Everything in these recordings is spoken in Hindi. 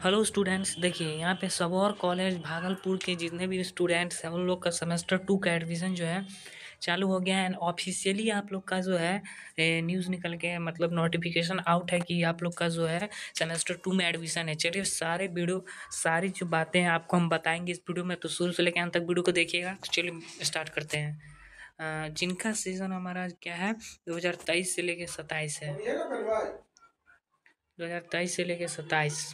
हेलो स्टूडेंट्स, देखिए यहाँ पे सबौर कॉलेज भागलपुर के जितने भी स्टूडेंट्स हैं उन लोग का सेमेस्टर 2 का एडमिशन जो है चालू हो गया है। एंड ऑफिशियली आप लोग का जो है न्यूज़ निकल के मतलब नोटिफिकेशन आउट है कि आप लोग का जो है सेमेस्टर 2 में एडमिशन है। चलिए सारे वीडियो सारी जो बातें हैं आपको हम बताएंगे इस वीडियो में, तो शुरू से लेकर अंत तक वीडियो को देखिएगा। तो चलिए स्टार्ट करते हैं। जिनका सीज़न हमारा क्या है 2023 से लेके 27 है। 2023 से लेके 27।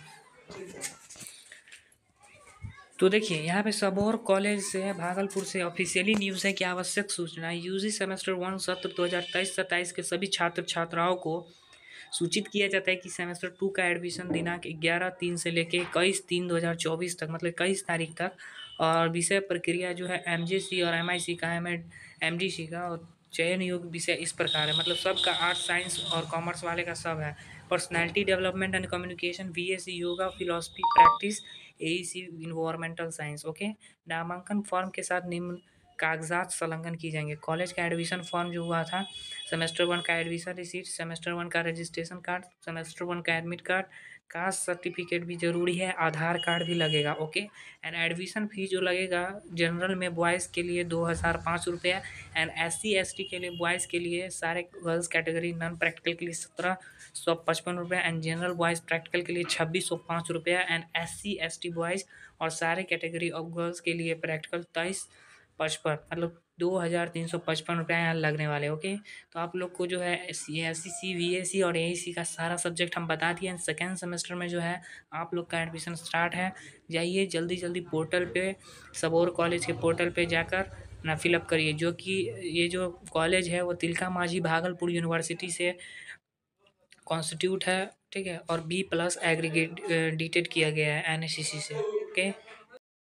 तो देखिए यहाँ पे सबौर कॉलेज से भागलपुर से ऑफिशियली न्यूज़ है कि आवश्यक सूचना यूजी सेमेस्टर 1 सत्र 2023-27 के सभी छात्र छात्राओं को सूचित किया जाता है कि सेमेस्टर 2 का एडमिशन दिनांक 11/3 से लेके 21/3/2024 तक मतलब 21 तारीख तक, और विषय प्रक्रिया जो है एमजेसी और एमआईसी का एमडीसी का, और चयन योग्य विषय इस प्रकार है। मतलब सबका आर्ट्स साइंस और कॉमर्स वाले का सब है। Personality development and communication, BSc yoga philosophy practice, AEC environmental science. Okay. नामांकन फॉर्म के साथ निम्न कागजात संलग्न की जाएंगे। कॉलेज का एडमिशन फॉर्म जो हुआ था, सेमेस्टर 1 का एडमिशन रिसीट, सेमेस्टर 1 का रजिस्ट्रेशन कार्ड, सेमेस्टर 1 का एडमिट कार्ड, कास्ट सर्टिफिकेट भी जरूरी है, आधार कार्ड भी लगेगा। ओके। एंड एडमिशन फी जो लगेगा, जनरल में बॉयज़ के लिए 2005 रुपया, एंड SC ST के लिए बॉयज़ के लिए सारे गर्ल्स कैटेगरी नॉन प्रैक्टिकल के लिए 1755 रुपया, एंड जनरल बॉयज़ प्रैक्टिकल के लिए 2605 रुपया, एंड SC ST बॉयज़ और सारे कैटेगरी ऑफ गर्ल्स के लिए प्रैक्टिकल 2355 मतलब 2355 रुपया यहाँ लगने वाले। ओके। तो आप लोग को जो है SCC VAC और AEC का सारा सब्जेक्ट हम बता दिए। सेकेंड सेमेस्टर में जो है आप लोग का एडमिशन स्टार्ट है। जाइए जल्दी जल्दी पोर्टल पे, सबौर कॉलेज के पोर्टल पे जाकर ना फिलअप करिए, जो कि ये जो कॉलेज है वो तिलका मांझी भागलपुर यूनिवर्सिटी से कॉन्स्टिट्यूट है। ठीक है। और B+ एग्रीगेट डिटेड किया गया है NSCC से। ओके।